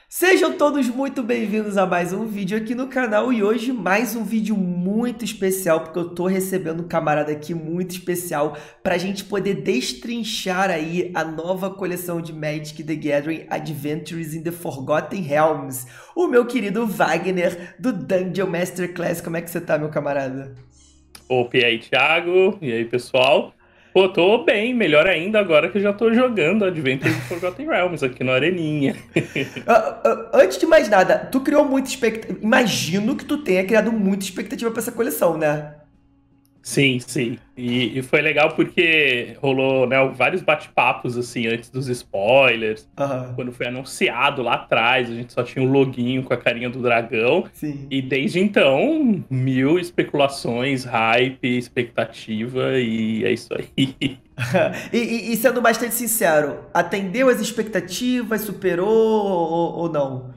Sejam todos muito bem-vindos a mais um vídeo aqui no canal e hoje mais um vídeo muito especial porque eu tô recebendo um camarada aqui muito especial pra gente poder destrinchar aí a nova coleção de Magic: The Gathering Adventures in the Forgotten Realms, o meu querido Wagner do Dungeon Masterclass. Como é que você tá, meu camarada? Opa, e aí, Thiago? E aí, pessoal? Pô, tô bem, melhor ainda agora que eu já tô jogando Adventures in Forgotten Realms aqui no Areninha. Antes de mais nada, tu criou muita expectativa. Imagino que tu tenha criado muita expectativa pra essa coleção, né? Sim, sim. E foi legal porque rolou, né, vários bate-papos, assim, antes dos spoilers. Aham, Quando foi anunciado lá atrás, a gente só tinha um loginho com a carinha do dragão. sim. E desde então, mil especulações, hype, expectativa, e é isso aí. E sendo bastante sincero, atendeu as expectativas, superou ou não?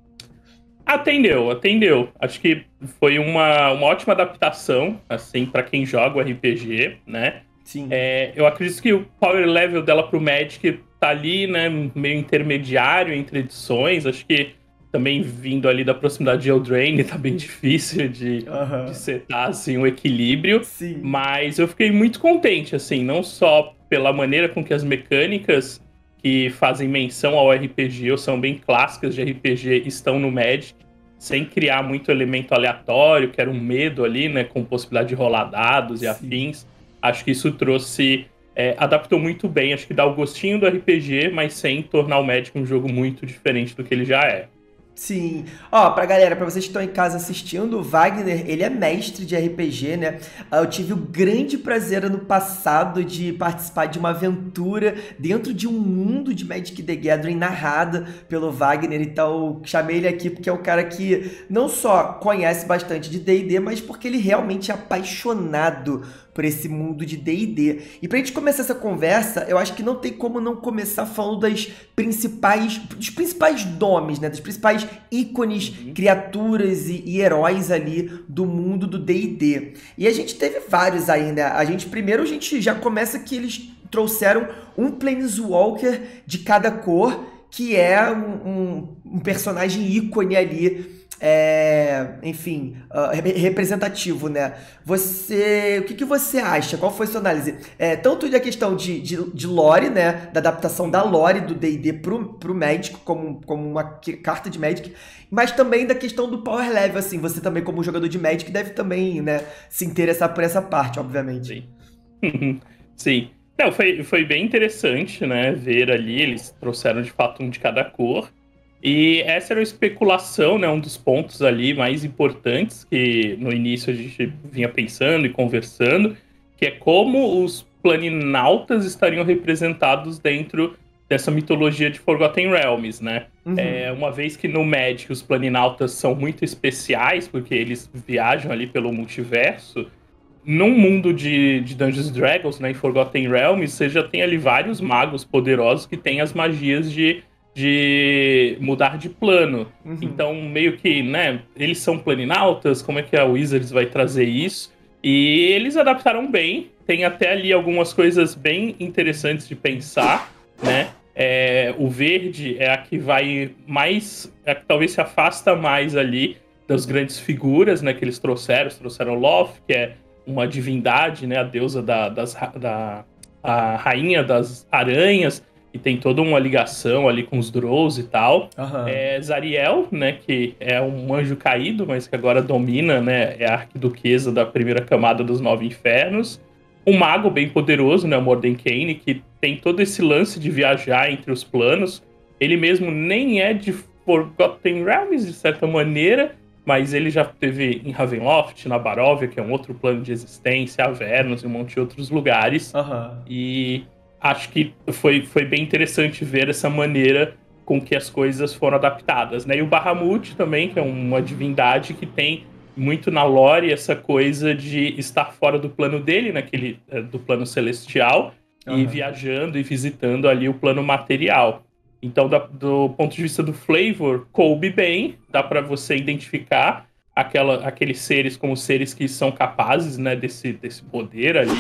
Atendeu, atendeu. Acho que foi uma ótima adaptação, assim, para quem joga o RPG, né? Sim, Eu acredito que o power level dela pro Magic tá ali, né, meio intermediário entre edições. Acho que também vindo ali da proximidade de Eldraine, tá bem difícil de aham, setar, assim, o equilíbrio. sim, Mas eu fiquei muito contente, assim, não só pela maneira com que as mecânicas que fazem menção ao RPG ou são bem clássicas de RPG estão no Magic, sem criar muito elemento aleatório, que era um medo ali, né, com possibilidade de rolar dados e sim. afins. Acho que isso trouxe, adaptou muito bem, acho que dá o gostinho do RPG, mas sem tornar o Magic um jogo muito diferente do que ele já é. Sim. Ó, pra galera, pra vocês que estão em casa assistindo, o Wagner, ele é mestre de RPG, né? Eu tive o grande prazer ano passado de participar de uma aventura dentro de um mundo de Magic: The Gathering narrada pelo Wagner, então chamei ele aqui porque é um cara que não só conhece bastante de D&D, mas porque ele realmente é apaixonado por esse mundo de D&D. E pra gente começar essa conversa, eu acho que não tem como não começar falando dos principais nomes, né? Dos principais ícones, Uhum. criaturas e heróis ali do mundo do D&D. E a gente teve vários aí, né? A gente já começa que eles trouxeram um Planeswalker de cada cor, que é um personagem ícone ali, enfim, representativo, né? O que você acha? Qual foi a sua análise? Tanto da questão de lore, né? Da adaptação da Uhum. lore do D&D pro Magic, como uma carta de Magic, mas também da questão do power level, assim, você também como jogador de Magic deve também, né, se interessar por essa parte, obviamente. Sim. Sim. Não, foi bem interessante, né, ver ali, eles trouxeram de fato um de cada cor. E essa era a especulação, né, um dos pontos ali mais importantes que no início a gente vinha pensando e conversando, que é como os planinautas estariam representados dentro dessa mitologia de Forgotten Realms, né? Uhum. Uma vez que no Magic os planinautas são muito especiais, porque eles viajam ali pelo multiverso, num mundo de Dungeons and Dragons, né, em Forgotten Realms, você já tem ali vários magos poderosos que têm as magias de mudar de plano. Uhum. Então, meio que, né, eles são planinautas, como é que a Wizards vai trazer isso? E eles adaptaram bem, tem até ali algumas coisas bem interessantes de pensar, né? O verde é a que vai mais, é a que talvez se afasta mais ali das grandes figuras, né, que eles trouxeram Loth, que é uma divindade, né, a deusa a rainha das aranhas, e tem toda uma ligação ali com os Drows e tal. Aham. Zariel, né, que é um anjo caído, mas que agora domina, né, é a arquiduquesa da primeira camada dos Nove Infernos. Um mago bem poderoso, né, o Mordenkainen, que tem todo esse lance de viajar entre os planos. Ele mesmo nem é de Forgotten Realms, de certa maneira, mas ele já teve em Ravenloft, na Baróvia, que é um outro plano de existência, Avernus e um monte de outros lugares. Aham. E acho que foi bem interessante ver essa maneira com que as coisas foram adaptadas, né? E o Bahamut também, que é uma divindade que tem muito na lore essa coisa de estar fora do plano dele, do plano celestial, e Aham. viajando e visitando ali o plano material. Então, do ponto de vista do flavor, coube bem, dá para você identificar aqueles seres como seres que são capazes, né, desse poder ali.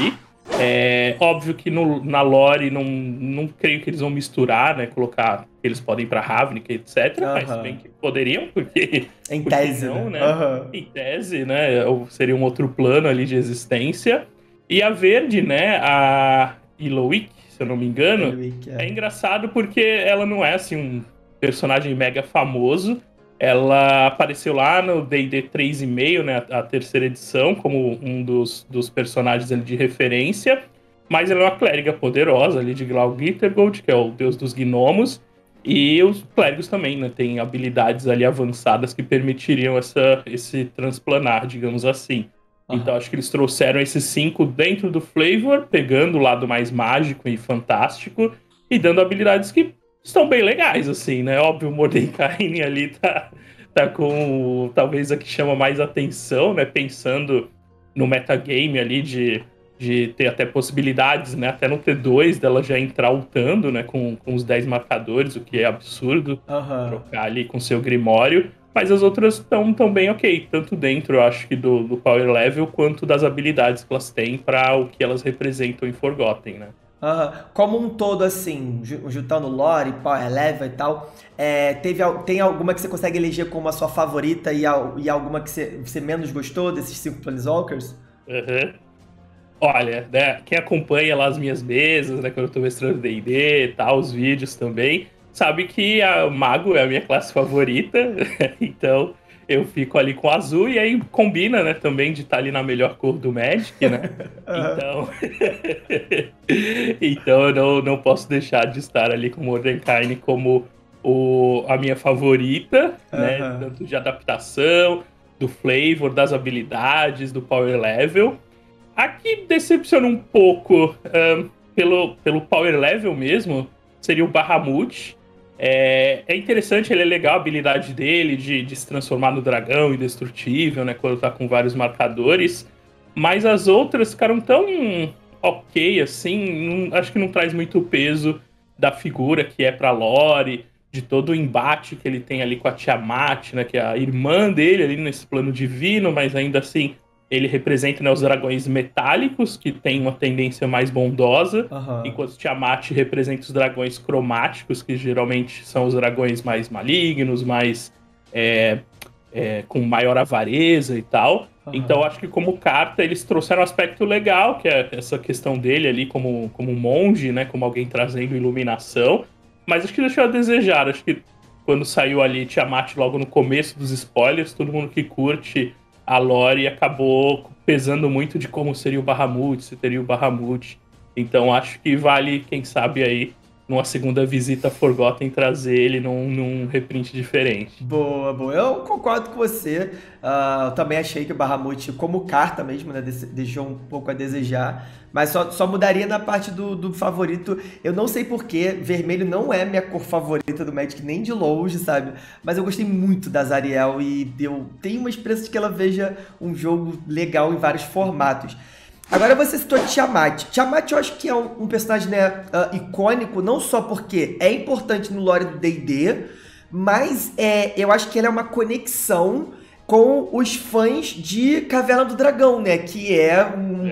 É óbvio que na lore não creio que eles vão misturar, né? Colocar que eles podem ir pra Ravnica, etc. Mas bem que poderiam, porque. Em porque tese, não, né? né? Em tese, né? Ou seria um outro plano ali de existência. E a Verde, né? A Ilowick, se eu não me engano. É engraçado porque ela não é assim um personagem mega famoso. Ela apareceu lá no D&D 3.5, né, a terceira edição, como um dos personagens ali de referência. Mas ela é uma clériga poderosa ali de Glaurgittergold, que é o deus dos gnomos. E os clérigos também, né, têm habilidades ali avançadas que permitiriam esse transplanar, digamos assim. Então acho que eles trouxeram esses 5 dentro do flavor, pegando o lado mais mágico e fantástico, e dando habilidades que estão bem legais, assim, né? Óbvio, o Mordecai ali tá com talvez a que chama mais atenção, né? Pensando no metagame ali de ter até possibilidades, né? Até no T2 dela já entrar lutando, né? Com os 10 marcadores, o que é absurdo. Trocar ali com seu Grimório. Mas as outras estão bem ok, tanto dentro, eu acho que do power level, quanto das habilidades que elas têm para o que elas representam em Forgotten, né? Como um todo, assim, juntando lore, power level e tal, tem alguma que você consegue eleger como a sua favorita e alguma que você menos gostou desses 5 Planeswalkers? Olha, né, quem acompanha lá as minhas mesas, né, quando eu tô mestrando D&D e tal, os vídeos também, sabe que a Mago é a minha classe favorita, então eu fico ali com azul e aí combina, né, também de estar ali na melhor cor do Magic, né? Então, então eu não posso deixar de estar ali com o Mordecai como a minha favorita, né? Tanto de adaptação, do flavor, das habilidades, do power level. Aqui decepciona um pouco pelo power level mesmo, seria o Bahamut. É interessante, ele é legal a habilidade dele de se transformar no dragão indestrutível, né? Quando tá com vários marcadores. Mas as outras ficaram tão ok, assim, acho que não traz muito peso da figura que é pra lore, de todo o embate que ele tem ali com a Tiamat, né? Que é a irmã dele ali nesse plano divino, mas ainda assim ele representa, né, os dragões metálicos, que tem uma tendência mais bondosa, enquanto Tiamat representa os dragões cromáticos, que geralmente são os dragões mais malignos, mais com maior avareza e tal. Então acho que como carta eles trouxeram um aspecto legal, que é essa questão dele ali como um monge, né, como alguém trazendo iluminação, mas acho que deixou a desejar. Acho que quando saiu ali Tiamat logo no começo dos spoilers, todo mundo que curte a lore acabou pesando muito de como seria o Bahamut, se teria o Bahamut. Então acho que vale, quem sabe aí, numa segunda visita a Forgotten, trazer ele num reprint diferente. Boa, boa. Eu concordo com você. Eu também achei que o Bahamut, como carta mesmo, né, deixou um pouco a desejar. Mas só mudaria na parte do favorito. Eu não sei porquê, vermelho não é minha cor favorita do Magic, nem de longe, sabe? Mas eu gostei muito da Zariel e eu tenho uma esperança de que ela veja um jogo legal em vários formatos. Agora você citou Tiamat. Tiamat eu acho que é um personagem, né, icônico, não só porque é importante no lore do D&D, mas eu acho que ele é uma conexão com os fãs de Caverna do Dragão, né? Que é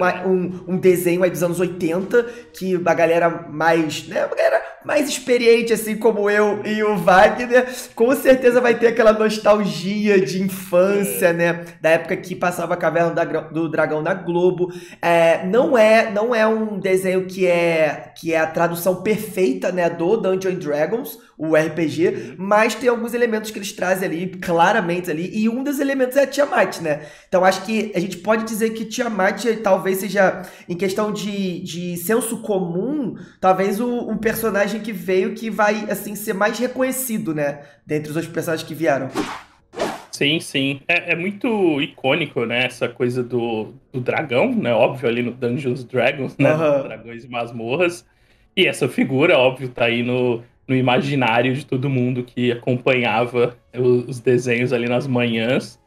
um desenho aí dos anos 80, que a galera mais, né? A galera mais experiente, assim como eu e o Wagner, com certeza vai ter aquela nostalgia de infância, né? Da época que passava a Caverna do Dragão na Globo. Não é um desenho que é a tradução perfeita, né? Do Dungeons & Dragons, o RPG, mas tem alguns elementos que eles trazem ali, claramente ali, e um dos elementos é a Tiamat, né? Então acho que a gente pode dizer que Tiamat talvez seja, em questão de senso comum, talvez um personagem que veio que vai, assim, ser mais reconhecido, né? Dentre os outros personagens que vieram. Sim, sim. É muito icônico, né? Essa coisa do dragão, né? Óbvio, ali no Dungeons & Dragons, né? Dragões e masmorras. E essa figura, óbvio, tá aí no imaginário de todo mundo que acompanhava os desenhos ali nas manhãs.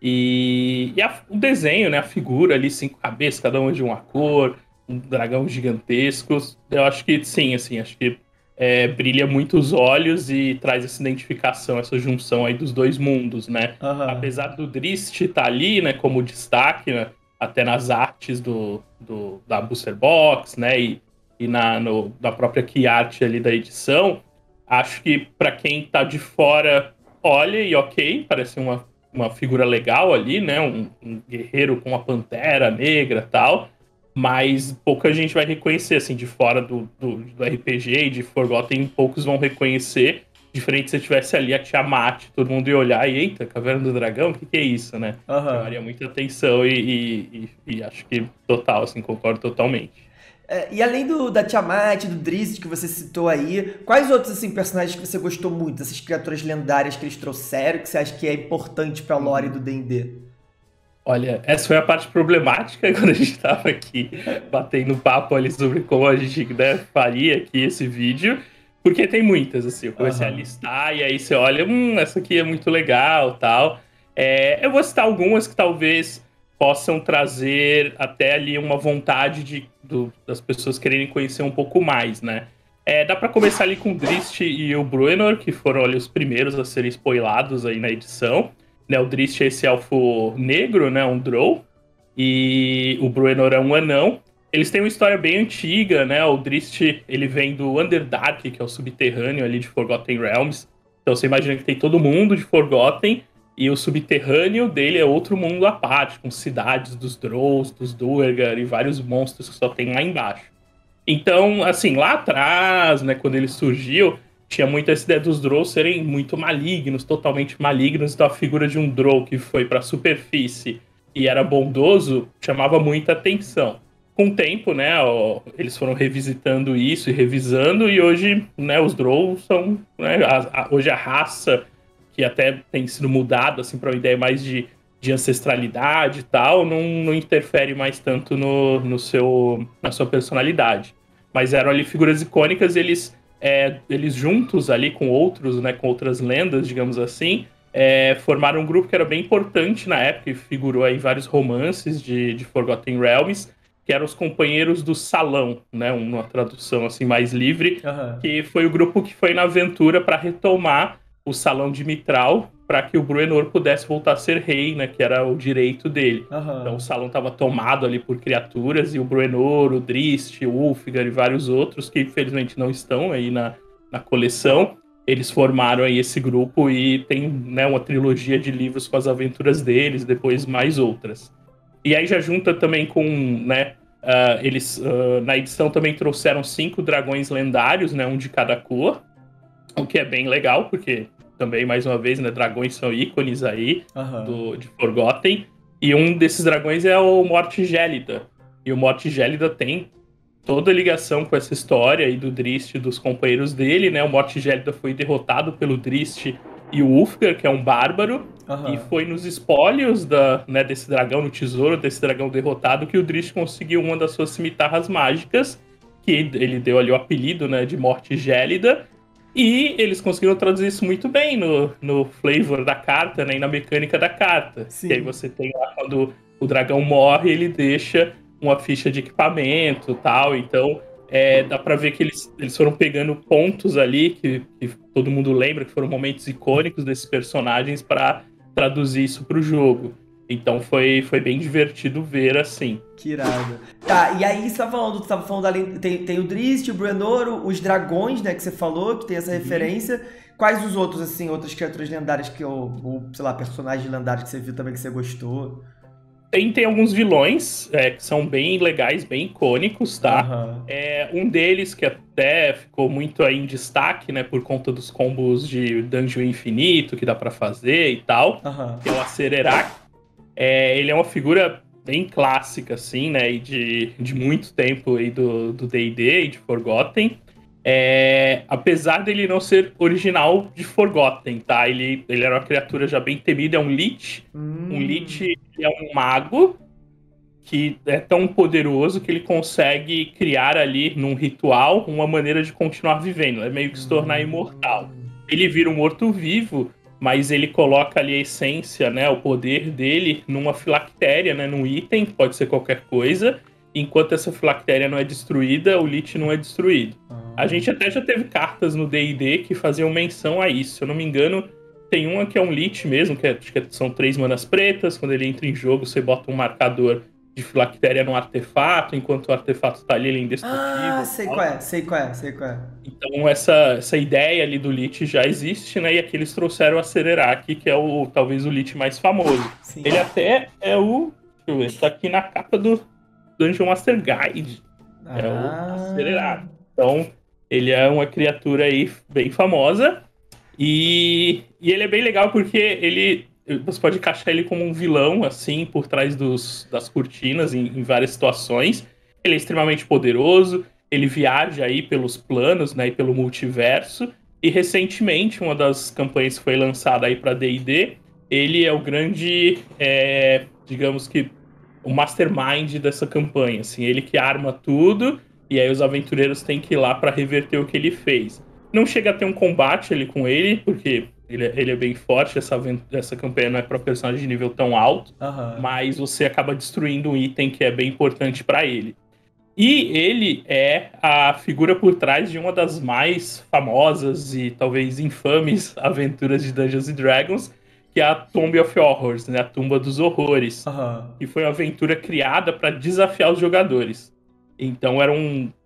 E o desenho, né? A figura ali, 5 cabeças, cada uma de uma cor, um dragão gigantesco. Eu acho que sim, assim, acho que brilha muito os olhos e traz essa identificação, essa junção aí dos dois mundos, né? Apesar do Drist estar ali, né, como destaque, né? até nas artes da Booster Box, né? E na própria key art ali da edição. Acho que para quem tá de fora, olha e ok, parece uma figura legal ali, né? Um guerreiro com uma pantera negra e tal. Mas pouca gente vai reconhecer, assim, de fora do RPG e de Forgotten, poucos vão reconhecer. Diferente se tivesse ali a Tiamat, todo mundo ia olhar e, eita, Caverna do Dragão, o que é isso, né? Chamaria muita atenção e acho que total, assim, concordo totalmente. E além da Tiamat, do Drizzt que você citou aí, quais outros assim, personagens que você gostou muito, essas criaturas lendárias que eles trouxeram, que você acha que é importante pra lore do D&D? Olha, essa foi a parte problemática quando a gente tava aqui batendo papo ali sobre como a gente, né, faria aqui esse vídeo, porque tem muitas, assim, eu comecei a listar e aí você olha, essa aqui é muito legal, tal. Eu vou citar algumas que talvez possam trazer até ali uma vontade das pessoas quererem conhecer um pouco mais, né? Dá pra começar ali com o Drizzt e o Bruenor, que foram ali os primeiros a serem spoilados aí na edição. Né, o Drizzt é esse elfo negro, né, um drow, e o Bruenor é um anão. Eles têm uma história bem antiga, né, o Drizzt, ele vem do Underdark, que é o subterrâneo ali de Forgotten Realms. Então você imagina que tem todo mundo de Forgotten, e o subterrâneo dele é outro mundo à parte, com cidades dos Drows, dos Duergar e vários monstros que só tem lá embaixo. Então, assim, lá atrás, né, quando ele surgiu, tinha muito essa ideia dos Drow serem muito malignos, totalmente malignos. Então a figura de um Drow que foi para a superfície e era bondoso chamava muita atenção. Com o tempo, né, eles foram revisitando isso e revisando, e hoje, né, os Drow são, né, hoje a raça que até tem sido mudada assim, para uma ideia mais de ancestralidade e tal, não interfere mais tanto na sua personalidade. Mas eram ali figuras icônicas, e eles juntos ali com outros, né, com outras lendas, digamos assim, formaram um grupo que era bem importante na época e figurou aí em vários romances de Forgotten Realms, que eram os Companheiros do Salão, né, uma tradução assim mais livre, que foi o grupo que foi na aventura para retomar o Salão de Mithril, para que o Bruenor pudesse voltar a ser rei, né, que era o direito dele. Então o salão estava tomado ali por criaturas, e o Bruenor, o Drizzt, o Ulfgar e vários outros, que infelizmente não estão aí na coleção, eles formaram aí esse grupo e tem, né, uma trilogia de livros com as aventuras deles, depois mais outras. E aí já junta também com, né, eles na edição também trouxeram 5 dragões lendários, né, um de cada cor, o que é bem legal, porque também, mais uma vez, né, dragões são ícones aí de Forgotten. E um desses dragões é o Morte Gélida. E o Morte Gélida tem toda a ligação com essa história aí do Drizzt e dos companheiros dele, né? O Morte Gélida foi derrotado pelo Drizzt e o Ulfgar, que é um bárbaro. E foi nos espólios desse dragão, no tesouro desse dragão derrotado, que o Drizzt conseguiu uma das suas cimitarras mágicas, que ele deu ali o apelido, né, de Morte Gélida. E eles conseguiram traduzir isso muito bem no flavor da carta, né, e na mecânica da carta. Sim. E aí você tem lá, quando o dragão morre, ele deixa uma ficha de equipamento e tal. Então, dá pra ver que eles foram pegando pontos ali que todo mundo lembra, que foram momentos icônicos desses personagens, para traduzir isso pro jogo. Então foi bem divertido ver, assim. Que irado. Tá, e aí você tava falando ali, tem o Drizzt, o Bruenor, os dragões, né, que você falou, que tem essa referência. Quais os outros, assim, outras criaturas lendárias ou sei lá, personagens lendários que você viu também que você gostou? Tem alguns vilões que são bem legais, bem icônicos, tá? Um deles que até ficou muito aí em destaque, né, por conta dos combos de Dungeon Infinito que dá pra fazer e tal, que é o Acererak. Ele é uma figura bem clássica, assim, né, e de muito tempo aí do D&D e de Forgotten. Apesar dele não ser original de Forgotten, tá? Ele era uma criatura já bem temida, é um Lich. Um Lich é um mago que é tão poderoso que ele consegue criar ali, num ritual, uma maneira de continuar vivendo. É meio que se tornar imortal. Ele vira um morto-vivo, mas ele coloca ali a essência, né, o poder dele numa filactéria, né, num item, pode ser qualquer coisa. Enquanto essa filactéria não é destruída, o Lich não é destruído. A gente até já teve cartas no D&D que faziam menção a isso. Se eu não me engano, tem uma que é um Lich mesmo, acho que são 3 manas pretas. Quando ele entra em jogo, você bota um marcador de filactéria no artefato, enquanto o artefato tá ali, ele é indestrutível. Ah, sei qual é, sei qual é, sei qual é. Então essa ideia ali do Lich já existe, né? E aqui eles trouxeram o Acererak, que é talvez o Lich mais famoso. Sim. Ele até é o... Deixa eu ver, tá aqui na capa do Dungeon Master Guide. É o Acererak. Então, ele é uma criatura aí bem famosa. E ele é bem legal porque você pode encaixar ele como um vilão, assim, por trás das cortinas, em várias situações. Ele é extremamente poderoso, ele viaja aí pelos planos, né, e pelo multiverso. E recentemente, uma das campanhas que foi lançada aí para D&D, ele é o grande, digamos que, o mastermind dessa campanha, assim, ele que arma tudo, e aí os aventureiros têm que ir lá para reverter o que ele fez. Não chega a ter um combate ali com ele, porque ele é bem forte, essa campanha não é para personagem de nível tão alto, mas você acaba destruindo um item que é bem importante para ele. E ele é a figura por trás de uma das mais famosas e talvez infames aventuras de Dungeons & Dragons, que é a Tomb of Horrors, né? A Tumba dos Horrores, que foi uma aventura criada para desafiar os jogadores. Então era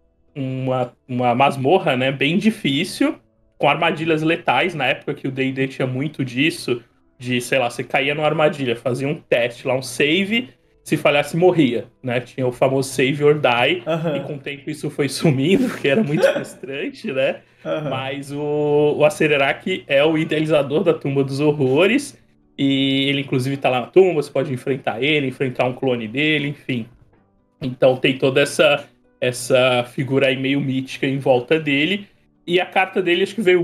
uma masmorra, né, bem difícil, com armadilhas letais, na época que o D&D tinha muito disso, de, sei lá, você caía numa armadilha, fazia um teste lá, um save, se falhasse morria, né, tinha o famoso save or die, e com o tempo isso foi sumindo, que era muito frustrante, né, mas o Acererak é o idealizador da Tumba dos Horrores, e ele inclusive tá lá na tumba, você pode enfrentar ele, enfrentar um clone dele, enfim. Então tem toda essa figura aí meio mítica em volta dele, e a carta dele acho que veio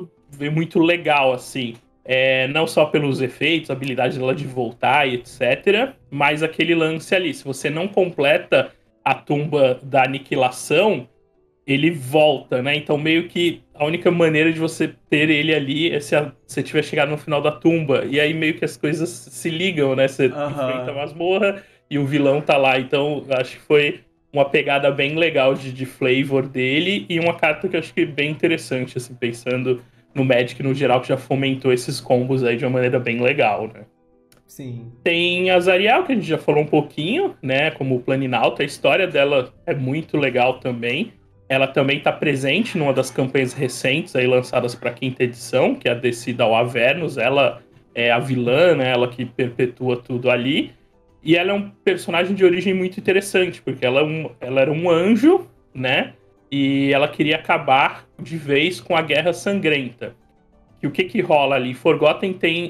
muito legal, assim, não só pelos efeitos, a habilidade dela de voltar e etc, mas aquele lance ali, se você não completa a tumba da aniquilação, ele volta, né, então meio que a única maneira de você ter ele ali é se você tiver chegado no final da tumba, e aí meio que as coisas se ligam, né, você enfrenta a masmorra e o vilão tá lá, então acho que foi uma pegada bem legal de flavor dele e uma carta que eu acho que é bem interessante, assim, pensando no Magic no geral, que já fomentou esses combos aí de uma maneira bem legal, né? Sim. Tem a Zariel, que a gente já falou um pouquinho, né, como Planinauta, a história dela é muito legal também. Ela também está presente numa das campanhas recentes aí lançadas para a 5ª edição, que é a Descida ao Avernus. Ela é a vilã, né, ela que perpetua tudo ali. E ela é um personagem de origem muito interessante, porque ela era um anjo, né? E ela queria acabar de vez com a Guerra Sangrenta. E o que rola ali? Forgotten tem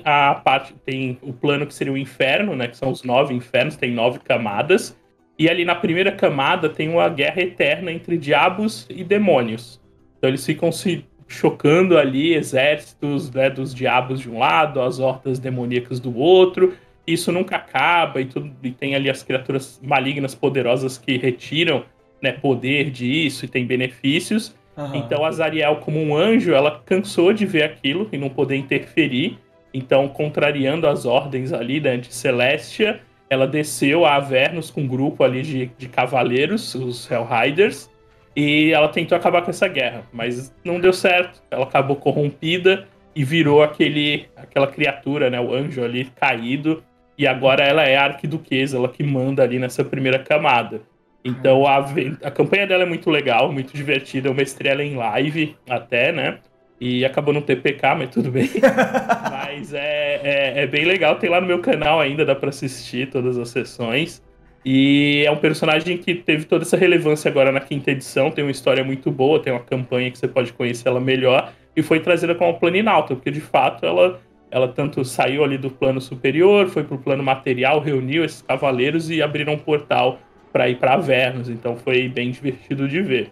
tem o plano que seria o inferno, né? Que são os 9 infernos, tem 9 camadas. E ali na primeira camada tem uma guerra eterna entre diabos e demônios. Então eles ficam se chocando ali, exércitos, né, dos diabos de um lado, as hordas demoníacas do outro. Isso nunca acaba e tem ali as criaturas malignas poderosas que retiram, né, poder disso e tem benefícios. Então a Zariel, como um anjo, ela cansou de ver aquilo e não poder interferir. Então, contrariando as ordens ali, né, de Celestia, ela desceu a Avernus com um grupo ali de cavaleiros, os Hellriders, e ela tentou acabar com essa guerra, mas não deu certo. Ela acabou corrompida e virou aquela criatura, né, o anjo ali caído. E agora ela é a arquiduquesa, ela que manda ali nessa primeira camada. Então a campanha dela é muito legal, muito divertida. Eu mestrei ela em live até, né? E acabou não ter PK, mas tudo bem. Mas é bem legal, tem lá no meu canal ainda, dá pra assistir todas as sessões. E é um personagem que teve toda essa relevância agora na 5ª edição, tem uma história muito boa, tem uma campanha que você pode conhecer ela melhor. E foi trazida como Planinauta, porque de fato ela tanto saiu ali do plano superior, foi pro plano material, reuniu esses cavaleiros e abriram um portal para ir para Avernus, então foi bem divertido de ver.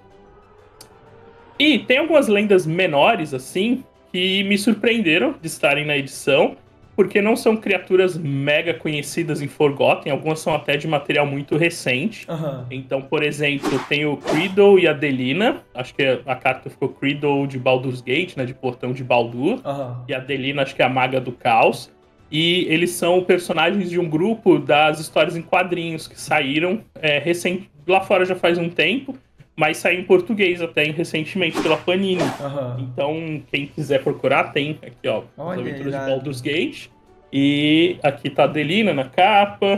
E tem algumas lendas menores, assim, que me surpreenderam de estarem na edição, porque não são criaturas mega conhecidas em Forgotten, algumas são até de material muito recente. Então, por exemplo, tem o Creedle e a Delina, acho que a carta ficou Creedle de Baldur's Gate, né, de Portão de Baldur, e a Delina acho que é a Maga do Caos. E eles são personagens de um grupo das histórias em quadrinhos que saíram recente, lá fora já faz um tempo, mas saiu em português até recentemente pela Panini. Então, quem quiser procurar, tem aqui, ó, as aventuras de Baldur's Gate. E aqui tá a Delina na capa.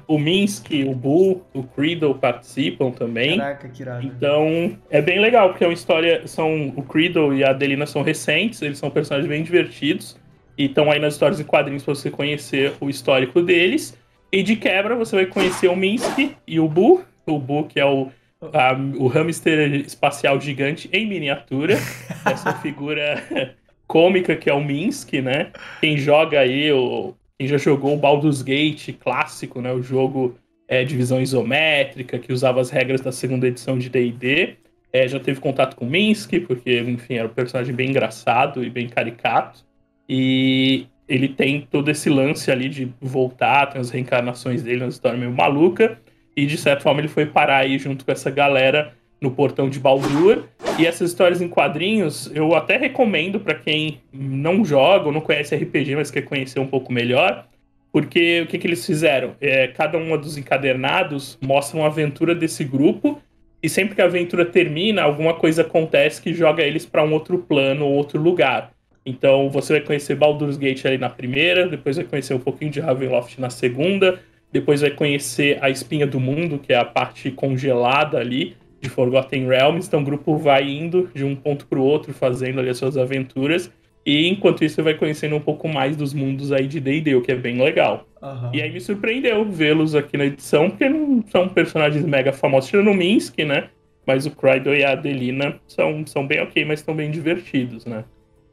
O Minsky, o Bull, o Creedle participam também. Caraca, que irado. Então, é bem legal, porque é uma história. O Creedle e a Adelina são recentes, eles são personagens bem divertidos. E estão aí nas histórias em quadrinhos para você conhecer o histórico deles. E de quebra, você vai conhecer o Minsky e o Bull. O Bull, que é o hamster espacial gigante em miniatura. Essa figura cômica que é o Minsky, né? Quem joga aí, quem já jogou o Baldur's Gate clássico, né? O jogo de visão isométrica, que usava as regras da segunda edição de D&D. Já teve contato com o Minsky, porque, enfim, era um personagem bem engraçado e bem caricato. E ele tem todo esse lance ali de voltar, tem as reencarnações dele, uma história meio maluca. E, de certa forma, ele foi parar aí junto com essa galera no Portão de Baldur. E essas histórias em quadrinhos, eu até recomendo para quem não joga ou não conhece RPG, mas quer conhecer um pouco melhor. Porque o que eles fizeram? Cada um dos encadernados mostra uma aventura desse grupo. E sempre que a aventura termina, alguma coisa acontece que joga eles para um outro plano ou outro lugar. Então você vai conhecer Baldur's Gate ali na primeira, depois vai conhecer um pouquinho de Ravenloft na segunda, depois vai conhecer a Espinha do Mundo, que é a parte congelada ali de Forgotten Realms. Então o grupo vai indo de um ponto para o outro, fazendo ali as suas aventuras. E enquanto isso você vai conhecendo um pouco mais dos mundos aí de D&D, o que é bem legal. Uhum. E aí me surpreendeu vê-los aqui na edição, porque não são personagens mega famosos, tirando o Minsky, né? Mas o Creedle e a Adelina são bem ok, mas estão bem divertidos, né?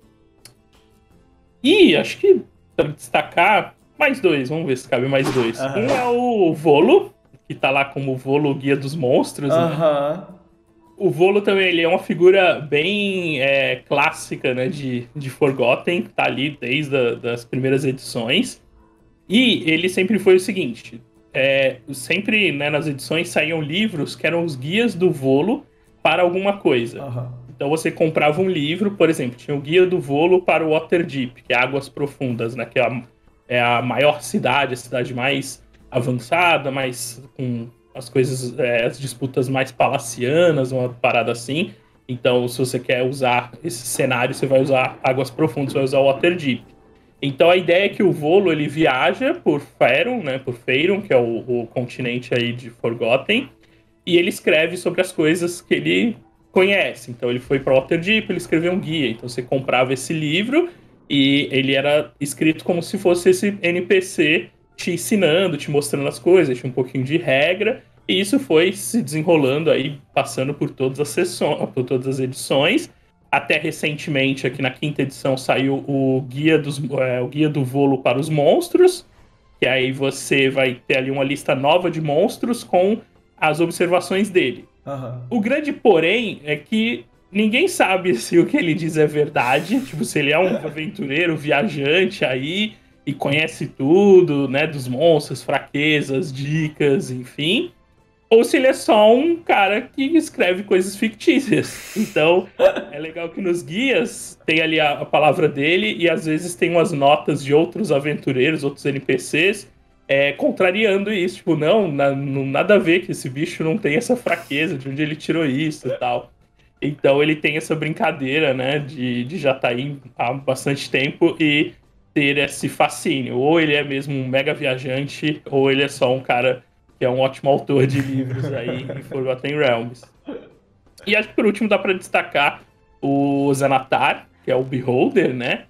E acho que, para destacar, mais dois. Vamos ver se cabe mais dois. Uhum. Um é o Volo, que tá lá como Volo Guia dos Monstros. Né? O Volo também ele é uma figura bem clássica, né, de Forgotten. Tá ali desde as primeiras edições. E ele sempre foi o seguinte. Sempre, né, nas edições saíam livros que eram os guias do Volo para alguma coisa. Então você comprava um livro, por exemplo, tinha o Guia do Volo para o Waterdeep, que é Águas Profundas, né? Que é a maior cidade, a cidade mais avançada, mais com as coisas, as disputas mais palacianas, uma parada assim. Então, se você quer usar esse cenário, você vai usar Águas Profundas, você vai usar o Waterdeep. Então a ideia é que o Volo ele viaja por Faerun, né? Por Faerun, que é o continente aí de Forgotten, e ele escreve sobre as coisas que ele conhece. Então ele foi para Waterdeep, ele escreveu um guia. Então você comprava esse livro e ele era escrito como se fosse esse NPC te ensinando, te mostrando as coisas, tinha um pouquinho de regra. E isso foi se desenrolando aí, passando por todas as sessões, por todas as edições. Até recentemente, aqui na quinta edição, saiu o Guia do Volo para os Monstros. Que aí você vai ter ali uma lista nova de monstros com as observações dele. O grande porém é que ninguém sabe se o que ele diz é verdade, tipo, se ele é um aventureiro, viajante aí, e conhece tudo, né, dos monstros, fraquezas, dicas, enfim, ou se ele é só um cara que escreve coisas fictícias. Então, é legal que nos guias tem ali a palavra dele, e às vezes tem umas notas de outros aventureiros, outros NPCs, contrariando isso, tipo, nada a ver que esse bicho não tem essa fraqueza, de onde ele tirou isso e tal. Então ele tem essa brincadeira, né, de já estar aí há bastante tempo e ter esse fascínio. Ou ele é mesmo um mega viajante, ou ele é só um cara que é um ótimo autor de livros aí em Forgotten Realms. E acho que por último dá para destacar o Xanatar, que é o Beholder, né?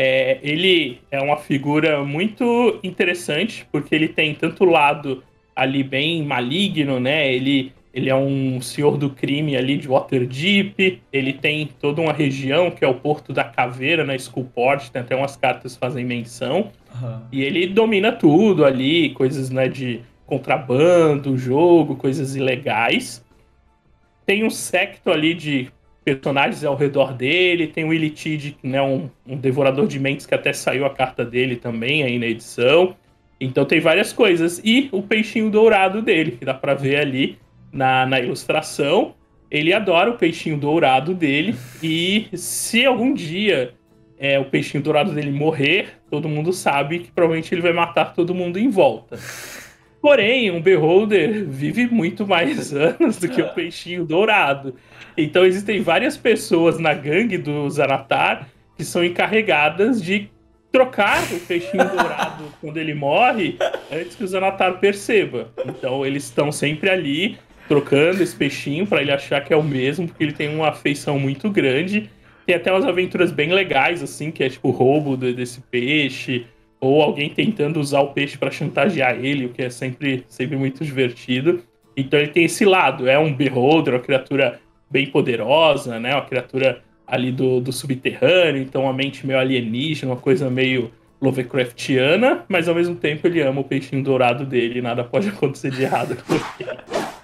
Ele é uma figura muito interessante, porque ele tem tanto o lado ali bem maligno, né? Ele é um senhor do crime ali de Waterdeep, ele tem toda uma região que é o Porto da Caveira, na Skullport, tem até umas cartas que fazem menção, e ele domina tudo ali, coisas, né, de contrabando, jogo, coisas ilegais. Tem um séquito ali de personagens ao redor dele, tem o Illithid, né, um devorador de mentes que até saiu a carta dele também aí na edição. Então tem várias coisas. E o peixinho dourado dele, que dá pra ver ali na ilustração. Ele adora o peixinho dourado dele, e se algum dia o peixinho dourado dele morrer, todo mundo sabe que provavelmente ele vai matar todo mundo em volta. Porém, um Beholder vive muito mais anos do que o peixinho dourado. Então existem várias pessoas na gangue do Xanatar que são encarregadas de trocar o peixinho dourado quando ele morre antes que o Xanatar perceba. Então eles estão sempre ali trocando esse peixinho pra ele achar que é o mesmo, porque ele tem uma afeição muito grande. Tem até umas aventuras bem legais, assim, que é tipo o roubo desse peixe, ou alguém tentando usar o peixe pra chantagear ele, o que é sempre muito divertido. Então ele tem esse lado, é um beholder, uma criatura bem poderosa, né? Uma criatura ali do subterrâneo, então uma mente meio alienígena, uma coisa meio Lovecraftiana, mas ao mesmo tempo ele ama o peixinho dourado dele e nada pode acontecer de errado com ele.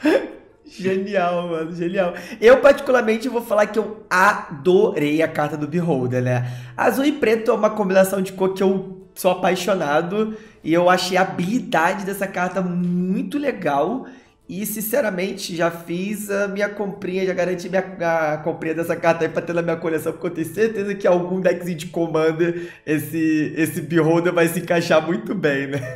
Genial, mano, genial. Eu, particularmente, vou falar que eu adorei a carta do Beholder, né? Azul e preto é uma combinação de cor que eu sou apaixonado e eu achei a habilidade dessa carta muito legal. E, sinceramente, já fiz a minha comprinha, já garanti a comprinha dessa carta aí pra ter na minha coleção, porque eu tenho certeza que algum deckzinho de Commander esse Beholder vai se encaixar muito bem, né?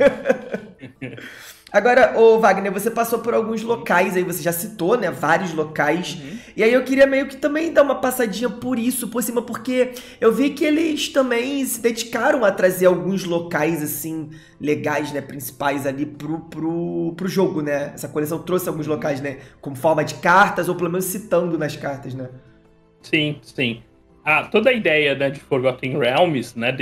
Agora, ô Wagner, você passou por alguns locais aí, você já citou, né, vários locais, e aí eu queria meio que também dar uma passadinha por isso, por cima, porque eu vi que eles também se dedicaram a trazer alguns locais, assim, legais, né, principais ali pro jogo, né, essa coleção trouxe alguns locais, né, como forma de cartas, ou pelo menos citando nas cartas, né. Sim, sim. Toda a ideia, né, de Forgotten Realms, né,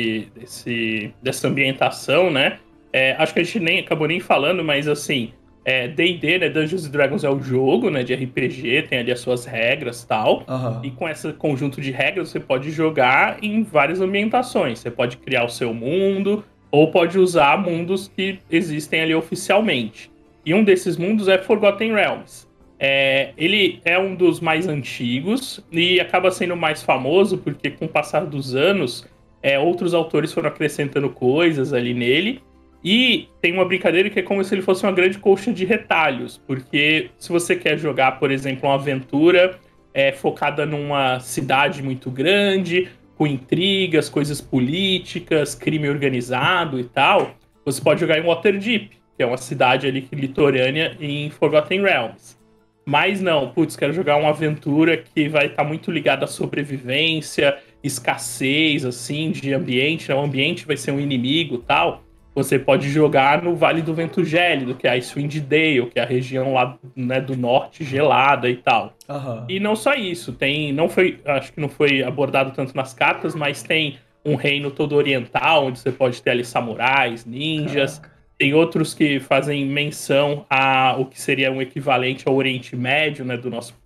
dessa ambientação, né, acho que a gente acabou nem falando, mas assim, D&D, né, Dungeons and Dragons é o jogo, né, de RPG, tem ali as suas regras e tal, e com esse conjunto de regras você pode jogar em várias ambientações, você pode criar o seu mundo, ou pode usar mundos que existem ali oficialmente. E um desses mundos é Forgotten Realms. Ele é um dos mais antigos e acaba sendo mais famoso porque com o passar dos anos, outros autores foram acrescentando coisas ali nele. E tem uma brincadeira que é como se ele fosse uma grande colcha de retalhos, porque se você quer jogar, por exemplo, uma aventura focada numa cidade muito grande, com intrigas, coisas políticas, crime organizado e tal, você pode jogar em Waterdeep, que é uma cidade ali litorânea em Forgotten Realms. Mas não, quero jogar uma aventura que vai estar muito ligada à sobrevivência, escassez, assim, de ambiente, né? O ambiente vai ser um inimigo e tal. Você pode jogar no Vale do Vento Gélido, que é a Icewind Dale, que é a região lá, né, do norte gelada e tal. E não só isso, acho que não foi abordado tanto nas cartas, mas tem um reino todo oriental, onde você pode ter ali samurais, ninjas. Tem outros que fazem menção a o que seria um equivalente ao Oriente Médio, né,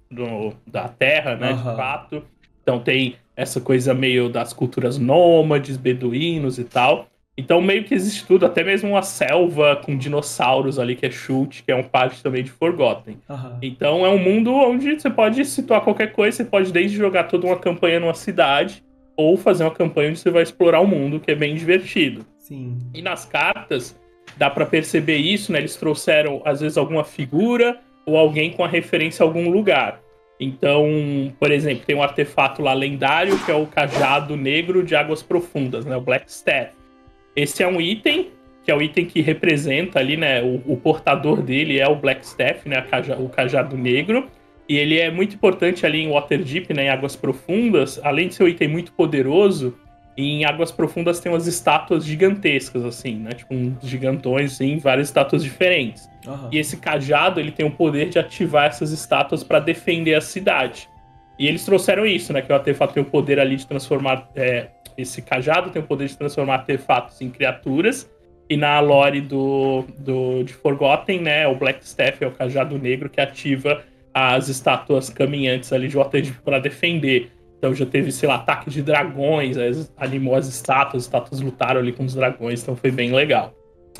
da Terra, né, de fato. Então tem essa coisa meio das culturas nômades, beduínos e tal. Então meio que existe tudo, até mesmo uma selva com dinossauros ali, que é Shult, que é uma parte também de Forgotten. Então é um mundo onde você pode situar qualquer coisa, você pode desde jogar toda uma campanha numa cidade, ou fazer uma campanha onde você vai explorar o mundo, que é bem divertido. Sim. E nas cartas, dá pra perceber isso, né? Eles trouxeram, às vezes, alguma figura, ou alguém com a referência a algum lugar. Então, por exemplo, tem um artefato lá lendário, que é o Cajado Negro de Águas Profundas, né? O Black Staff. Esse é um item, que é o item que representa ali, né? O portador dele é o Black Staff, né? O Cajado Negro. E ele é muito importante ali em Waterdeep, né? Em Águas Profundas. Além de ser um item muito poderoso, em Águas Profundas tem umas estátuas gigantescas, assim, né? Tipo, uns gigantões, assim, várias estátuas diferentes. E esse cajado, ele tem o poder de ativar essas estátuas para defender a cidade. E eles trouxeram isso, né? Que o artefato tem o poder ali de transformar... esse cajado tem o poder de transformar artefatos em criaturas. E na lore de Forgotten, né? O Black Staff é o cajado negro que ativa as estátuas caminhantes ali de Waterdeep para defender. Então já teve, sei lá, ataque de dragões, animou as estátuas lutaram ali com os dragões, então foi bem legal.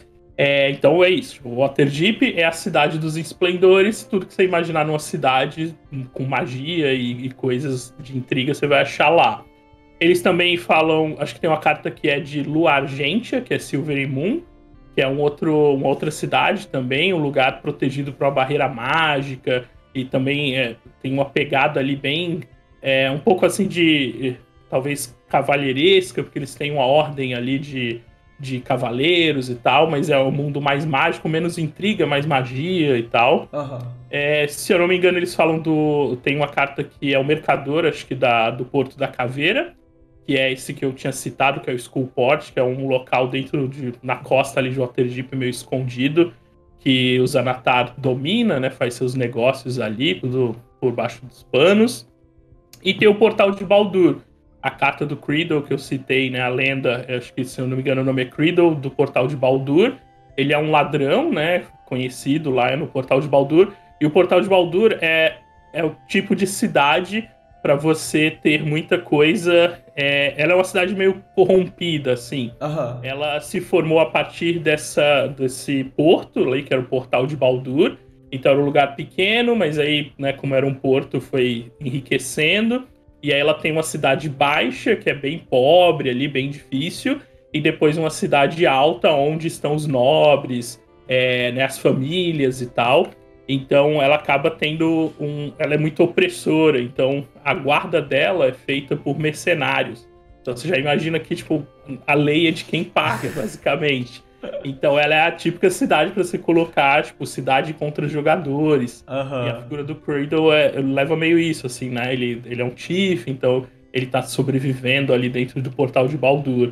Então é isso, o Waterdeep é a cidade dos esplendores, tudo que você imaginar numa cidade com magia e coisas de intriga você vai achar lá. Eles também falam, acho que tem uma carta que é de Lua Argentia, que é Silvery Moon, que é uma outra cidade também, um lugar protegido por uma barreira mágica, e também tem uma pegada ali bem... um pouco assim de, talvez, cavalheiresca, porque eles têm uma ordem ali de cavaleiros e tal, mas é um mundo mais mágico, menos intriga, mais magia e tal. Se eu não me engano, eles falam tem uma carta que é o Mercador, acho que do Porto da Caveira, que é esse que eu tinha citado, que é o Skullport, que é um local na costa ali de Waterdeep, meio escondido, que o Xanatar domina, né, faz seus negócios ali, tudo por baixo dos panos. E tem o Portal de Baldur, a carta do Creedle que eu citei, né, a lenda, eu acho que, se eu não me engano, o nome é Creedle, do Portal de Baldur. Ele é um ladrão, né, conhecido lá no Portal de Baldur, e o Portal de Baldur é o tipo de cidade para você ter muita coisa. Ela é uma cidade meio corrompida, assim. Aham. Ela se formou a partir desse porto ali, que era o Portal de Baldur. Então era um lugar pequeno, mas aí, né, como era um porto, foi enriquecendo. E aí ela tem uma cidade baixa, que é bem pobre ali, bem difícil. E depois uma cidade alta, onde estão os nobres, né, as famílias e tal. Então ela acaba tendo ela é muito opressora, então a guarda dela é feita por mercenários. Então você já imagina que, tipo, a lei é de quem paga, basicamente. Então ela é a típica cidade para você colocar, tipo, cidade contra jogadores. Aham. E a figura do Creedle leva meio isso, assim, né? Ele é um Chief, então ele tá sobrevivendo ali dentro do Portal de Baldur.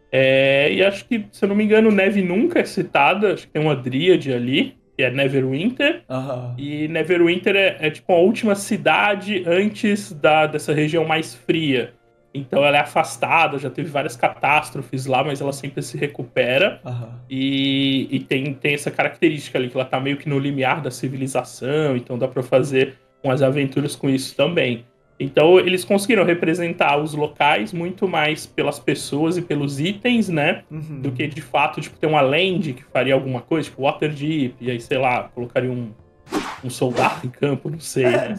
E acho que, se eu não me engano, Neve nunca é citada, acho que tem uma dríade ali, que é Neverwinter. Aham. E Neverwinter é tipo a última cidade antes dessa região mais fria. Então ela é afastada, já teve várias catástrofes lá, mas ela sempre se recupera. Aham. E tem essa característica ali, que ela tá meio que no limiar da civilização, então dá pra fazer umas aventuras com isso também. Então eles conseguiram representar os locais muito mais pelas pessoas e pelos itens, né? Uhum. Do que, de fato, tipo, ter uma land que faria alguma coisa, tipo Waterdeep, e aí, sei lá, colocaria um soldado em campo, não sei, né?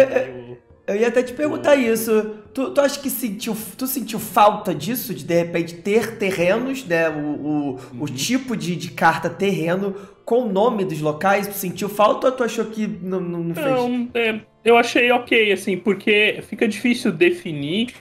Eu ia até te perguntar isso. Tu acha que tu sentiu falta disso? De repente ter terrenos, né? O tipo de carta terreno com o nome dos locais? Tu sentiu falta ou tu achou que não fez? Não, eu achei ok, assim, porque fica difícil definir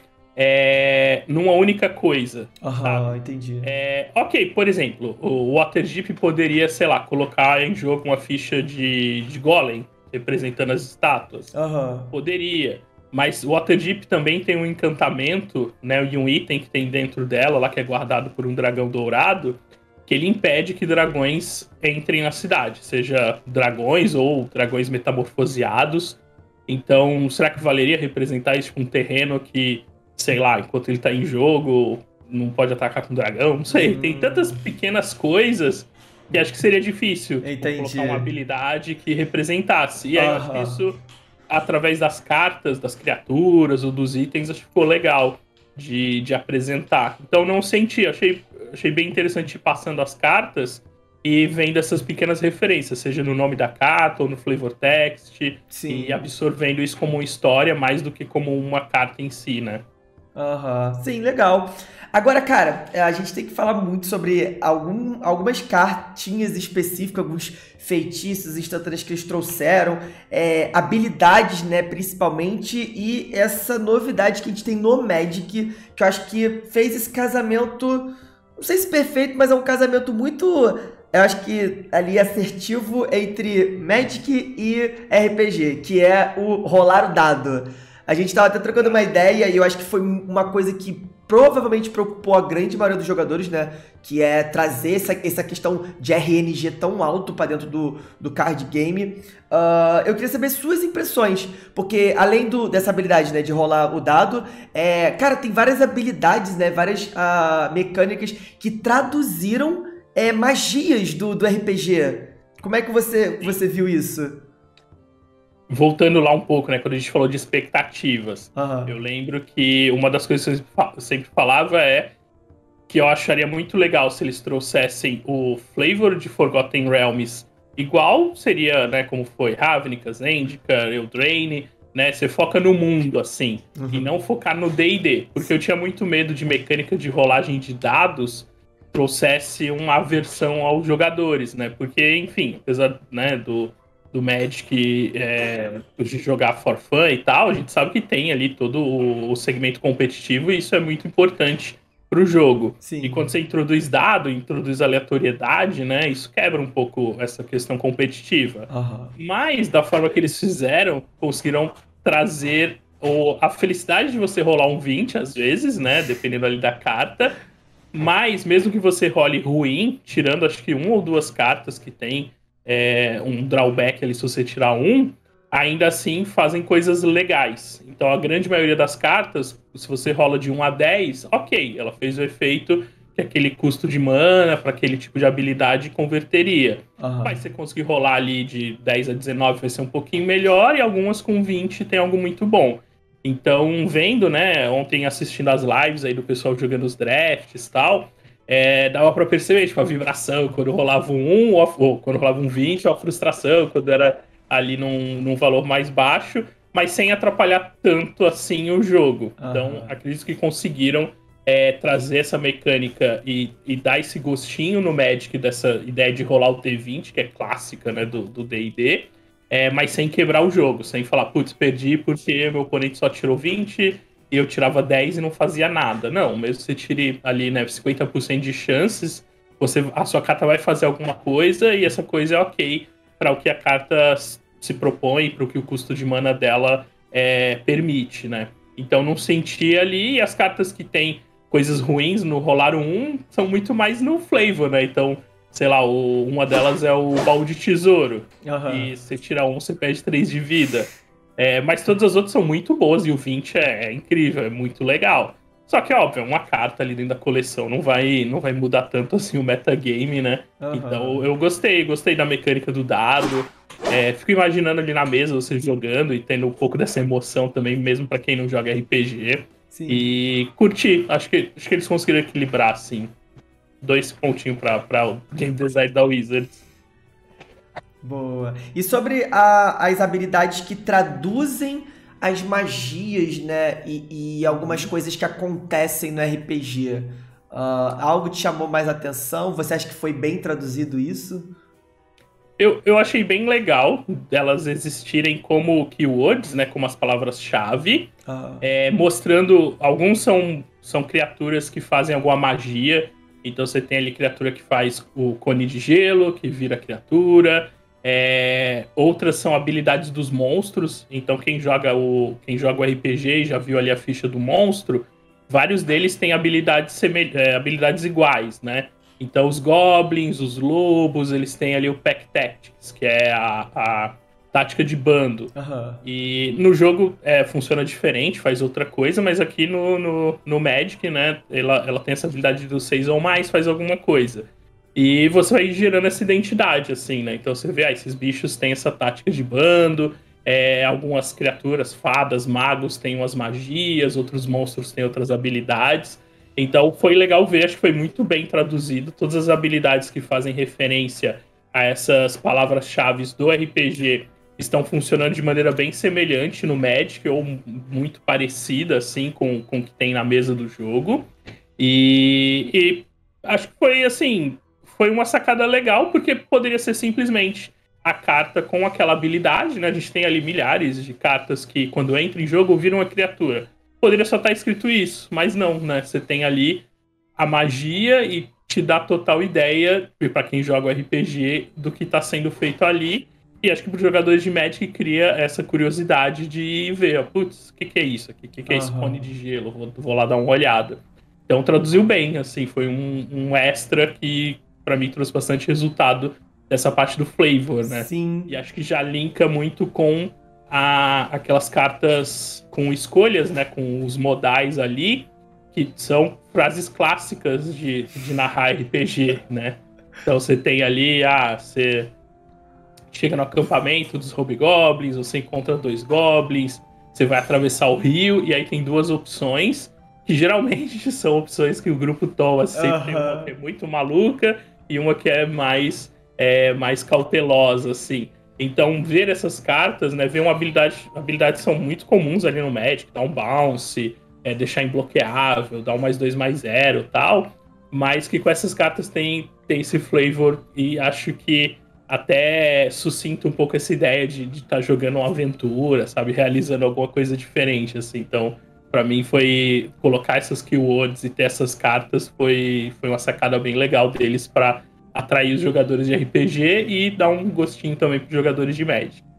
numa única coisa. Aham, entendi. Ok, por exemplo, o Waterdeep poderia, sei lá, colocar em jogo uma ficha de Golem, representando as estátuas. Aham. Poderia. Mas o Waterdeep também tem um encantamento, né, e um item que tem dentro dela, lá que é guardado por um dragão dourado, que ele impede que dragões entrem na cidade, seja dragões ou dragões metamorfoseados. Então, será que valeria representar isso com um terreno que, sei lá, enquanto ele tá em jogo, não pode atacar com dragão? Não sei, tem tantas pequenas coisas que acho que seria difícil colocar uma habilidade que representasse. E aí eu acho que isso, através das cartas, das criaturas ou dos itens, acho que ficou legal de apresentar. Então não senti, achei bem interessante ir passando as cartas e vendo essas pequenas referências, seja no nome da carta ou no flavor text. Sim. E absorvendo isso como uma história mais do que como uma carta em si, né? Sim, legal. Agora, cara, a gente tem que falar muito sobre algumas cartinhas específicas, alguns feitiços instantâneos que eles trouxeram, habilidades, né, principalmente, e essa novidade que a gente tem no Magic, que eu acho que fez esse casamento, não sei se perfeito, mas é um casamento muito, eu acho que ali assertivo entre Magic e RPG, que é o rolar o dado. A gente tava até trocando uma ideia e eu acho que foi uma coisa que provavelmente preocupou a grande maioria dos jogadores, né? Que é trazer essa questão de RNG tão alto para dentro do card game. Eu queria saber suas impressões, porque além dessa habilidade, né, de rolar o dado, cara, tem várias habilidades, né? Várias mecânicas que traduziram magias do RPG. Como é que você viu isso? Voltando lá um pouco, né, quando a gente falou de expectativas, Uhum. eu lembro que uma das coisas que eu sempre falava é que eu acharia muito legal se eles trouxessem o flavor de Forgotten Realms igual seria, né, como foi Ravnica, Zendikar, Eldraine, né, você foca no mundo, assim, e não focar no D&D, porque eu tinha muito medo de mecânica de rolagem de dados trouxesse uma aversão aos jogadores, né, porque, enfim, apesar, né, do Magic de jogar for fun e tal, a gente sabe que tem ali todo o segmento competitivo e isso é muito importante pro jogo. Sim. E quando você introduz dado, introduz aleatoriedade, né, isso quebra um pouco essa questão competitiva. Mas, da forma que eles fizeram, conseguiram trazer a felicidade de você rolar um 20, às vezes, né? Dependendo ali da carta. Mas, mesmo que você role ruim, tirando acho que 1 ou 2 cartas que tem um drawback ali, se você tirar um, ainda assim fazem coisas legais. Então, a grande maioria das cartas, se você rola de 1 a 10, ok, ela fez o efeito que aquele custo de mana para aquele tipo de habilidade converteria. Mas você conseguir rolar ali de 10 a 19 vai ser um pouquinho melhor, e algumas com 20 tem algo muito bom. Então, vendo, né, ontem assistindo as lives aí do pessoal jogando os drafts e tal, dava pra perceber, tipo, a vibração, quando rolava um 1, ou quando rolava um 20, a frustração, quando era ali num valor mais baixo, mas sem atrapalhar tanto assim o jogo. Então, acredito que conseguiram trazer essa mecânica e dar esse gostinho no Magic dessa ideia de rolar o T20, que é clássica, né, do D&D, mas sem quebrar o jogo, sem falar, putz, perdi porque meu oponente só tirou 20 e eu tirava 10 e não fazia nada. Não, mesmo que você tire ali, né, 50% de chances, a sua carta vai fazer alguma coisa, e essa coisa é ok para o que a carta se propõe, para o que o custo de mana dela permite, né? Então não senti ali, e as cartas que tem coisas ruins no rolar um são muito mais no flavor, né? Então, sei lá, uma delas é o baú de tesouro. E você tira um, você perde 3 de vida. Mas todas as outras são muito boas, e o 20 é incrível, é muito legal. Só que, óbvio, é uma carta ali dentro da coleção, não vai mudar tanto assim o metagame, né? Então eu gostei da mecânica do dado. Fico imaginando ali na mesa você jogando e tendo um pouco dessa emoção também, mesmo pra quem não joga RPG. Sim. E curti, acho que eles conseguiram equilibrar, assim. 2 pontinhos pra o game design da Wizards. Boa. E sobre as habilidades que traduzem as magias, né? E algumas coisas que acontecem no RPG. Algo te chamou mais atenção? Você acha que foi bem traduzido isso? Eu achei bem legal elas existirem como keywords, né? Como as palavras-chave. Mostrando... Alguns são criaturas que fazem alguma magia. Então você tem ali criatura que faz o cone de gelo, que vira criatura. Outras são habilidades dos monstros. Então quem joga o RPG e já viu ali a ficha do monstro, vários deles têm habilidades iguais, né? Então os goblins, os lobos, eles têm ali o Pack Tactics, que é a tática de bando. E no jogo funciona diferente, faz outra coisa, mas aqui no Magic, né, ela tem essa habilidade dos 6 ou mais, faz alguma coisa. E você vai gerando essa identidade, assim, né? Então você vê, esses bichos têm essa tática de bando, algumas criaturas, fadas, magos, têm umas magias, outros monstros têm outras habilidades. Então foi legal ver, acho que foi muito bem traduzido. Todas as habilidades que fazem referência a essas palavras-chave do RPG estão funcionando de maneira bem semelhante no Magic, ou muito parecida, assim, com o que tem na mesa do jogo. E acho que foi, assim, foi uma sacada legal, porque poderia ser simplesmente a carta com aquela habilidade, né? A gente tem ali milhares de cartas que, quando entra em jogo, viram uma criatura. Poderia só estar escrito isso, mas não, né? Você tem ali a magia e te dá total ideia, para quem joga o RPG, do que está sendo feito ali. E acho que para os jogadores de Magic cria essa curiosidade de ver, putz, o que é isso aqui? O que é esse cone de gelo? Vou lá dar uma olhada. Então traduziu bem, assim, foi um extra que para mim trouxe bastante resultado dessa parte do flavor, né? Sim. E acho que já linka muito com aquelas cartas com escolhas, né, com os modais ali, que são frases clássicas de narrar RPG, né? Então você tem ali, você chega no acampamento dos hobgoblins, você encontra 2 goblins, você vai atravessar o rio, e aí tem 2 opções, que geralmente são opções que o grupo toma. Sempre tem uma que é muito maluca e uma que é mais cautelosa, assim. Então, ver essas cartas, né, ver uma habilidades são muito comuns ali no Magic, dar um bounce, deixar imbloqueável, dar um +2/+0 e tal, mas que com essas cartas tem esse flavor, e acho que até sucinta um pouco essa ideia de estar jogando uma aventura, sabe, realizando alguma coisa diferente, assim. Então, pra mim foi colocar essas keywords e ter essas cartas foi uma sacada bem legal deles pra atrair os jogadores de RPG e dar um gostinho também para os jogadores de Magic.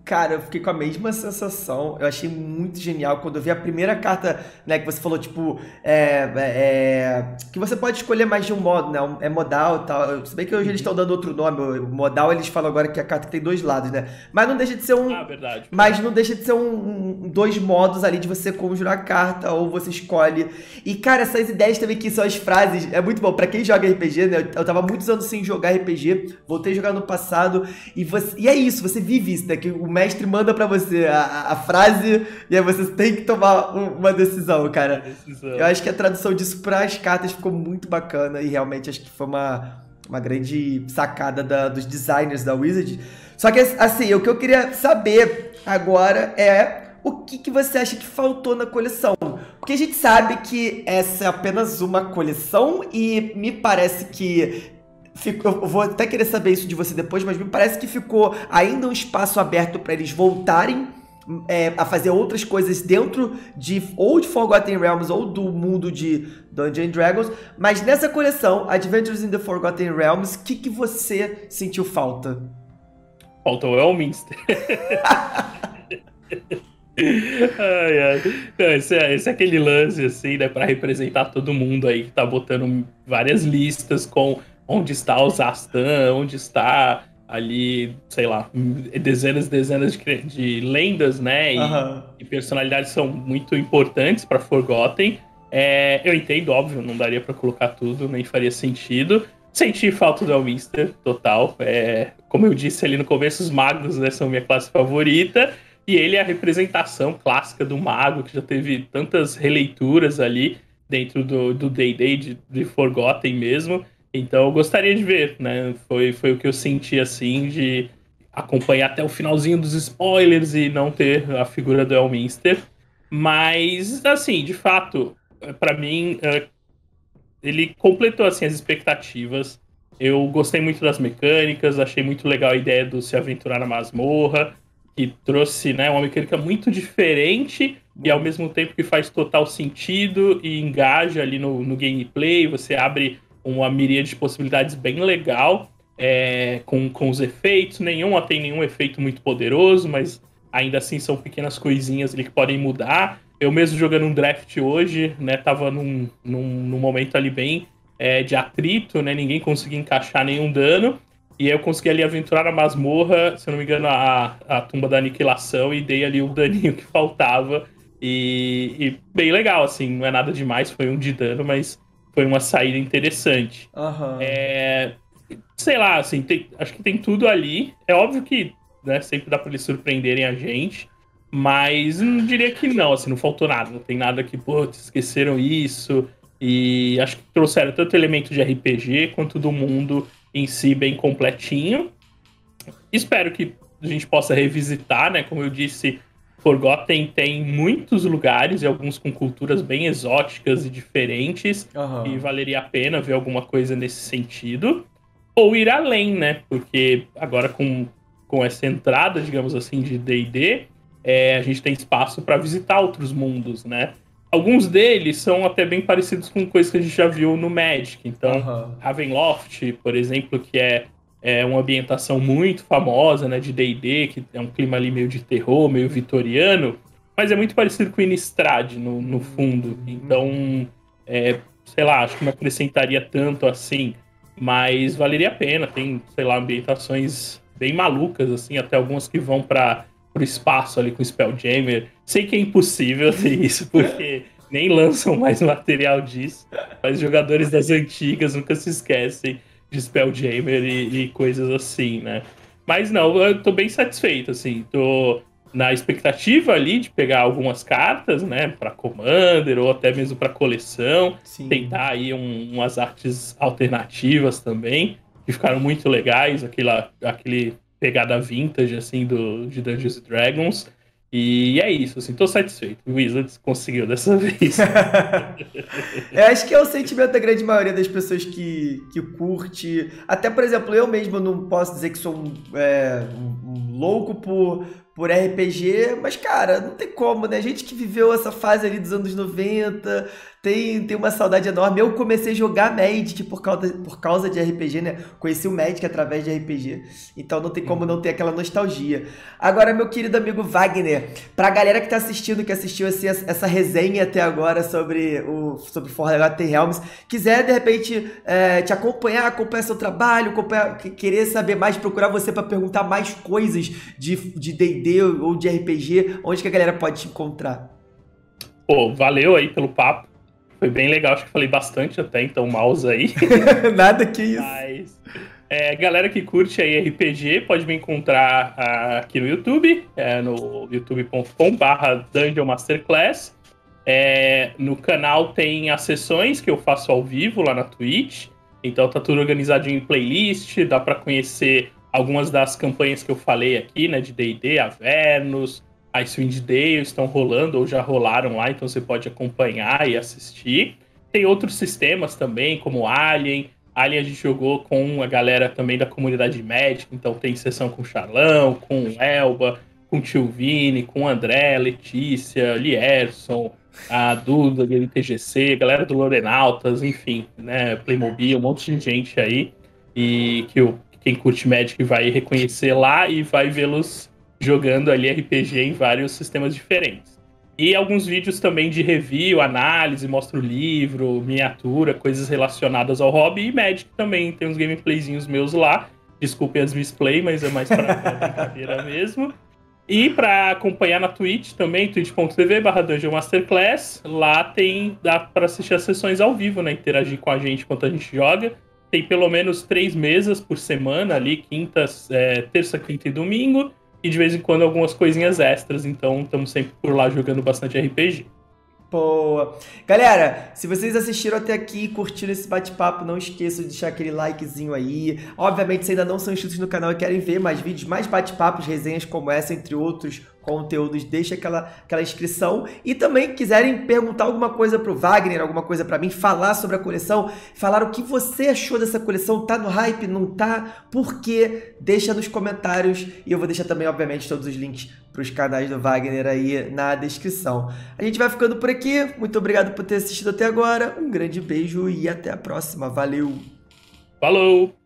Cara, eu fiquei com a mesma sensação. Eu achei muito genial quando eu vi a primeira carta, né, que você falou, tipo, que você pode escolher mais de um modo, né? É modal e tal. Se bem que hoje eles estão dando outro nome. O modal, eles falam agora que a carta tem dois lados, né? Mas não deixa de ser Ah, verdade. Mas não deixa de ser dois modos ali de você conjurar a carta, ou você escolhe. E, cara, essas ideias também que são as frases, é muito bom. Pra quem joga RPG, né? Eu tava muitos anos sem jogar RPG, voltei a jogar no passado, e é isso, você vive isso, né? Que o mestre manda pra você a frase, e aí você tem que tomar uma decisão, cara. Eu acho que a tradução disso para as cartas ficou muito bacana, e realmente acho que foi uma grande sacada dos designers da Wizard. Só que, assim, o que eu queria saber agora é o que você acha que faltou na coleção. Porque a gente sabe que essa é apenas uma coleção e me parece que... Eu vou até querer saber isso de você depois, mas me parece que ficou ainda um espaço aberto para eles voltarem a fazer outras coisas dentro ou de Forgotten Realms ou do mundo de Dungeons and Dragons. Mas nessa coleção, Adventures in the Forgotten Realms, o que você sentiu falta? Falta o Elminster. Ai, ai. Não, esse é aquele lance, assim, né, pra representar todo mundo aí que tá botando várias listas com onde está o Zastan, onde está ali, sei lá, dezenas e dezenas de lendas, né, e personalidades são muito importantes pra Forgotten. Eu entendo, óbvio, não daria pra colocar tudo, nem faria sentido. Senti falta do Elminster, total. Como eu disse ali no começo, os magos, né, são minha classe favorita. E ele é a representação clássica do mago, que já teve tantas releituras ali dentro do D&D, de Forgotten mesmo. Então eu gostaria de ver, né? Foi o que eu senti, assim, de acompanhar até o finalzinho dos spoilers e não ter a figura do Elminster. Mas, assim, de fato, pra mim, ele completou, assim, as expectativas. Eu gostei muito das mecânicas, achei muito legal a ideia do se aventurar na masmorra, que trouxe, né, uma mecânica muito diferente e ao mesmo tempo que faz total sentido e engaja ali no gameplay. Você abre uma miríade de possibilidades bem legal, com os efeitos. Nenhuma tem nenhum efeito muito poderoso, mas ainda assim são pequenas coisinhas ali que podem mudar. Eu mesmo jogando um draft hoje, né, tava num momento ali bem de atrito, né, ninguém conseguia encaixar nenhum dano. E aí eu consegui ali aventurar a masmorra, se eu não me engano, a tumba da aniquilação, e dei ali o daninho que faltava. E bem legal, assim, não é nada demais, foi um de dano, mas foi uma saída interessante. Sei lá, assim, acho que tem tudo ali. É óbvio que, né, sempre dá pra eles surpreenderem a gente, mas não diria que não, assim, não faltou nada. Não tem nada que, esqueceram isso. E acho que trouxeram tanto elemento de RPG quanto do mundo em si bem completinho. Espero que a gente possa revisitar, né? Como eu disse, Forgotten tem muitos lugares e alguns com culturas bem exóticas e diferentes, e valeria a pena ver alguma coisa nesse sentido. Ou ir além, né? Porque agora com essa entrada, digamos assim, de D&D, a gente tem espaço para visitar outros mundos, né? Alguns deles são até bem parecidos com coisas que a gente já viu no Magic. Então, Ravenloft, por exemplo, que é uma ambientação muito famosa, né, de D&D, que é um clima ali meio de terror, meio vitoriano, mas é muito parecido com Innistrad no fundo. Então, sei lá, acho que não acrescentaria tanto assim, mas valeria a pena. Tem, sei lá, ambientações bem malucas, assim, até algumas que vão para pro espaço ali com Spelljammer. Sei que é impossível ter isso, porque nem lançam mais material disso, mas jogadores das antigas nunca se esquecem de Spelljammer e coisas assim, né? Mas não, eu tô bem satisfeito, assim, tô na expectativa ali de pegar algumas cartas, né, pra Commander ou até mesmo pra coleção. Sim. Tentar aí umas artes alternativas também, que ficaram muito legais, aquele pegada vintage, assim, de Dungeons & Dragons. E é isso, assim, tô satisfeito. O Wizards conseguiu dessa vez. Eu acho que é o sentimento da grande maioria das pessoas que curte. Até, por exemplo, eu mesmo não posso dizer que sou um louco por por RPG, mas, cara, não tem como, né? A gente que viveu essa fase ali dos anos 90 tem uma saudade enorme. Eu comecei a jogar Magic por causa de RPG, né? Conheci o Magic através de RPG, então não tem como não ter aquela nostalgia. Agora, meu querido amigo Wagner, pra galera que tá assistindo, que assistiu assim, essa resenha até agora sobre Forgotten Realms, quiser, de repente, te acompanhar seu trabalho, querer saber mais, procurar você pra perguntar mais coisas de D&D ou de RPG, onde que a galera pode te encontrar? Pô, valeu aí pelo papo. Foi bem legal, acho que falei bastante até, então mouse aí. Nada que isso. Mas, galera que curte aí RPG, pode me encontrar aqui no YouTube, no youtube.com/Dungeon Masterclass. No canal tem as sessões que eu faço ao vivo lá na Twitch, então tá tudo organizadinho em playlist, dá pra conhecer algumas das campanhas que eu falei aqui, né, de D&D, Avernus, Icewind Dale estão rolando ou já rolaram lá, então você pode acompanhar e assistir. Tem outros sistemas também, como Alien. Alien a gente jogou com a galera também da comunidade Magic, então tem sessão com o Charlão, com o Elba, com o Tio Vini, com o André, Letícia, Lierson, a Duda, do LTGC, galera do Lorenautas, enfim, né, Playmobil, um monte de gente aí, e quem curte Magic vai reconhecer lá e vai vê-los jogando ali RPG em vários sistemas diferentes. E alguns vídeos também de review, análise, mostro livro, miniatura, coisas relacionadas ao hobby. E Magic também, tem uns gameplayzinhos meus lá. Desculpem as misplay, mas é mais pra brincadeira mesmo. E para acompanhar na Twitch também, twitch.tv/Dungeon Masterclass. Lá dá para assistir as sessões ao vivo, né? Interagir com a gente enquanto a gente joga. Tem pelo menos 3 mesas por semana ali, terça, quinta e domingo. E de vez em quando algumas coisinhas extras, então estamos sempre por lá jogando bastante RPG. Boa. Galera, se vocês assistiram até aqui e curtiram esse bate-papo, não esqueçam de deixar aquele likezinho aí. Obviamente, se ainda não são inscritos no canal e querem ver mais vídeos, mais bate-papos, resenhas como essa, entre outros conteúdos, deixa aquela inscrição. E também quiserem perguntar alguma coisa pro Wagner, alguma coisa pra mim, falar sobre a coleção, falar o que você achou dessa coleção, tá no hype, não tá? Por quê? Deixa nos comentários e eu vou deixar também, obviamente, todos os links pros canais do Wagner aí na descrição. A gente vai ficando por aqui. Muito obrigado por ter assistido até agora. Um grande beijo e até a próxima. Valeu! Falou!